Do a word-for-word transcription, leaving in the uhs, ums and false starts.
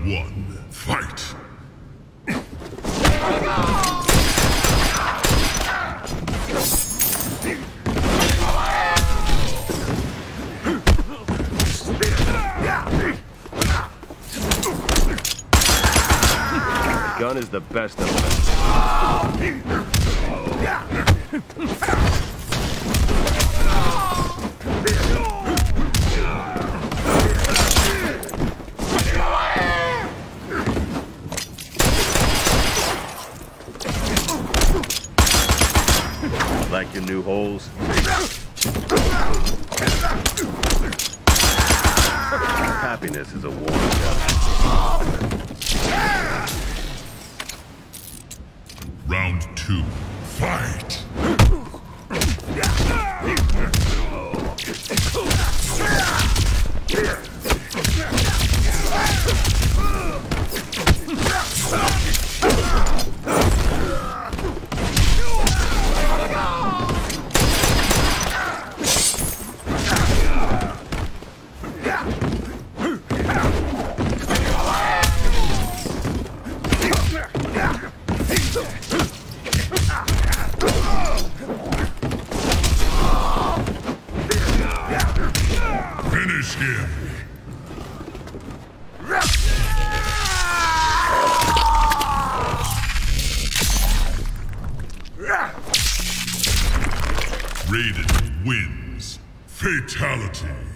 one, fight! The gun is the best of them. Like your new holes? Happiness is a war gun. Round two, fight! Finish him! Raiden wins. Fatality.